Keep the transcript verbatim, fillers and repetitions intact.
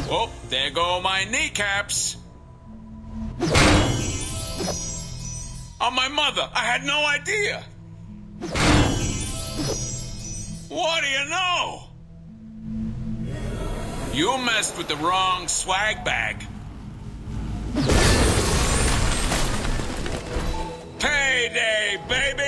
Oh, there go my kneecaps. On my mother, I had no idea. What do you know? You messed with the wrong swag bag. Payday, baby!